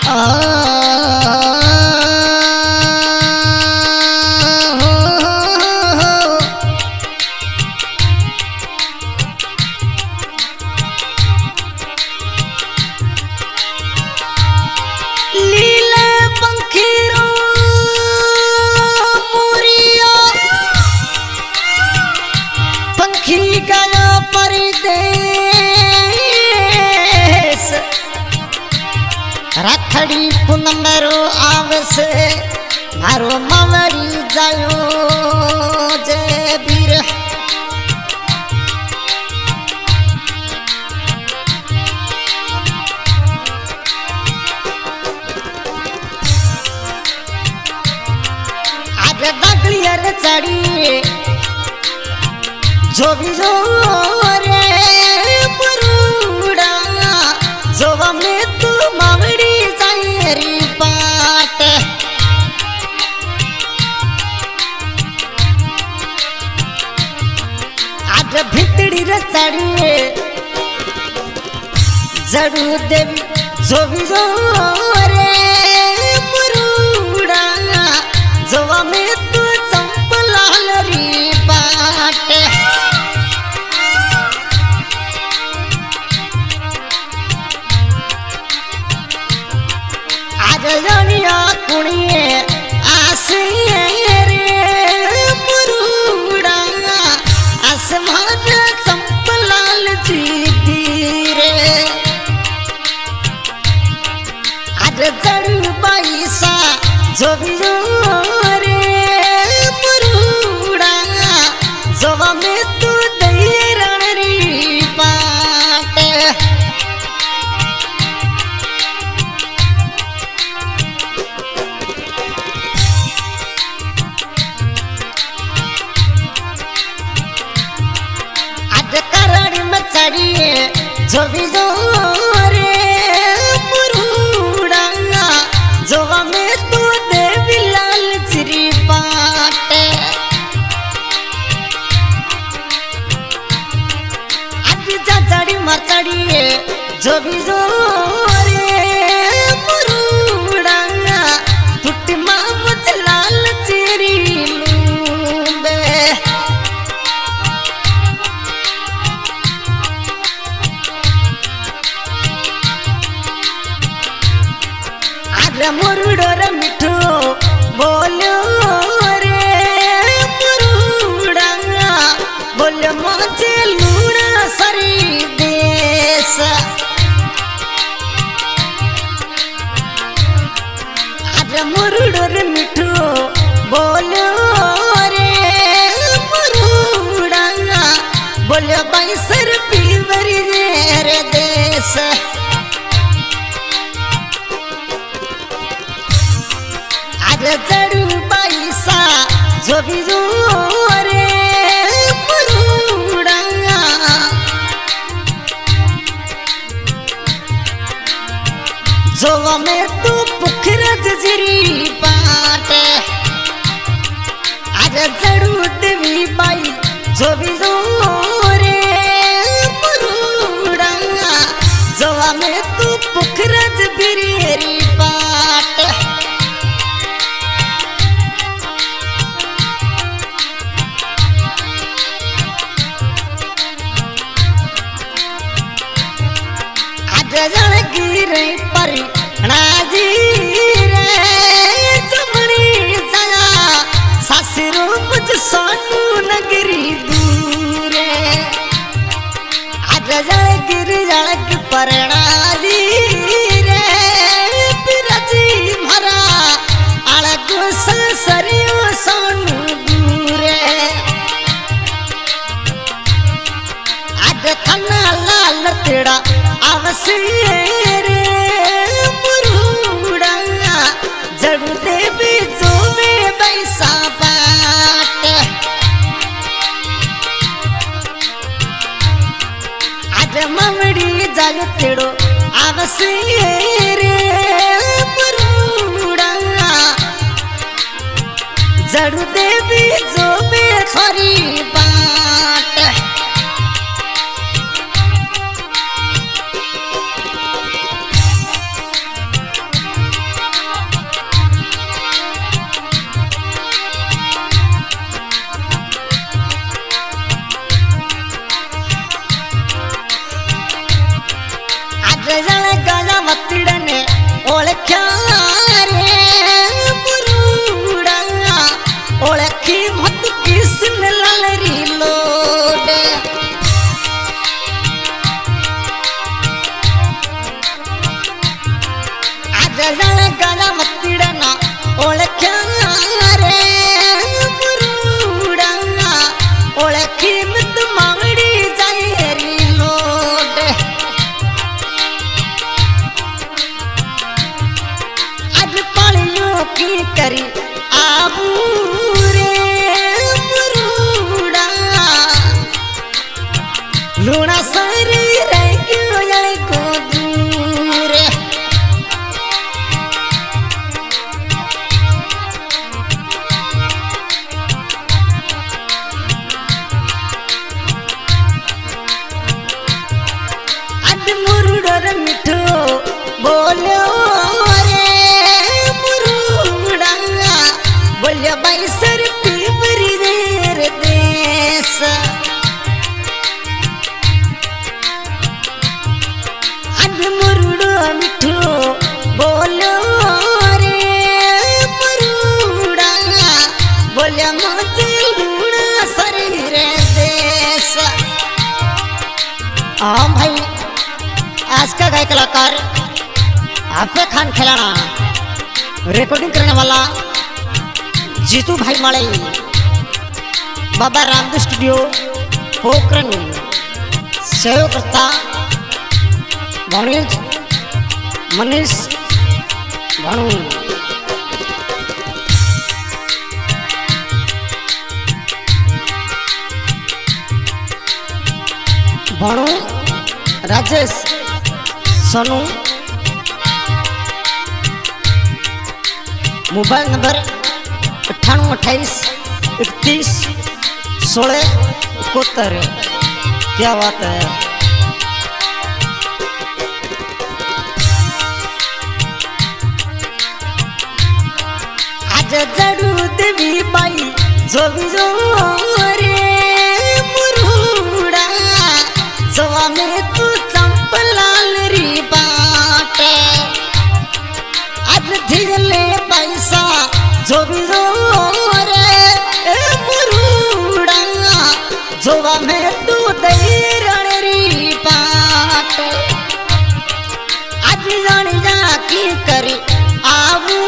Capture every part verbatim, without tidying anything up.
राखड़ी पूनम रो आवसे मारो मावड़ी जायो जय वीर आगे दागलियर चढ़ी जो भी जो रे पुरुड़ा जो में तू मावड़ी जायरी पाट आज भितड़ी रे चढ़ी जड़ू देवी जो भी जो रे पुरुड़ा जो में तू चंपलाल री पाट जनिया कुणिए आसिए रे पुरुड़ा आसमान चंपलाल जी रे आज जड़ू बाईसा जो भी जो रे पुरुड़ा जो में तू दई रणरी पाट जो भी जो रे पुरुड़ा जो में तू देवी लाल चिरी पाट आज जड़ी मचड़ी जो भी जो रे पुरुड़ा टूटी माँ मुझ लाल चिरी लूबे मुरुडो रे मिठू बोलो रे पुरुड़ा बोलो मुझे लूना सरी देश आज मुरुडो रे मिठू बोलो रे पुरुड़ा बोलो बाईसर पीवरी रे देश जड़ू बाईसा जो भी जो रे पुरुड़ा जो में तू पुखरज जिरी पाट आज जड़ू देवी बाई जो भी जो रे पुरुड़ा जो में तू पुखरज बिरी पाट गिरे पर नाजी रे चमड़ी जया सासुरो मुझ सोनू नगरी दूरे आज जल गिर जलक पर नाजी रे पिरजी भरा अलग सरियो सोनू दूरे आज थना लाल तेरा आवसिए रे पुरुड़ा जड़ू देवी जो में बैसा पाट आज ममड़ी जल तेड़ो आवसिए रे पुरुड़ा जड़ू देवी जो में खरी पाट हाँ भाई, आज का गाय कलाकार आपे खान खिलाना, रिकॉर्डिंग करने वाला जीतू भाई माले, बाबा रामदेव स्टूडियो पोखरण, सहयोग करता भणेज मनीष भानु। भानु राजेश सोनू, मोबाइल नंबर अट्ठानवे अट्ठाईस इकतीस सोलह इकहत्तर। क्या बात है। आज जड़ू देवी बाई जो भी जो रे मुरुड़ा जवा में तू चंपलाल री बाटे। आज धीरले पैसा जो भी जो रे मुरुड़ा जवा में तू दैरण री बाटे। आज जान जा की करी आऊ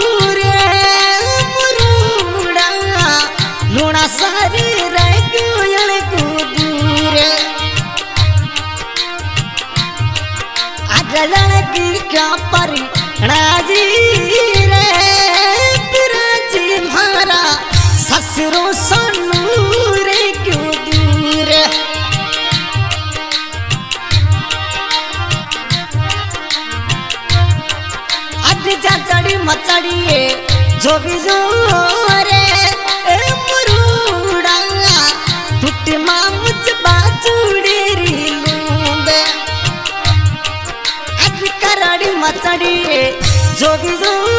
लूना सारी रह गुयल को दूर। आज लड़की क्या परी राजी रे पिराजी मारा ससुरो सोनू रे क्यों दूर। आज जा चढ़ी मचड़ी जो भी जो रे मचड़ी जो भी जो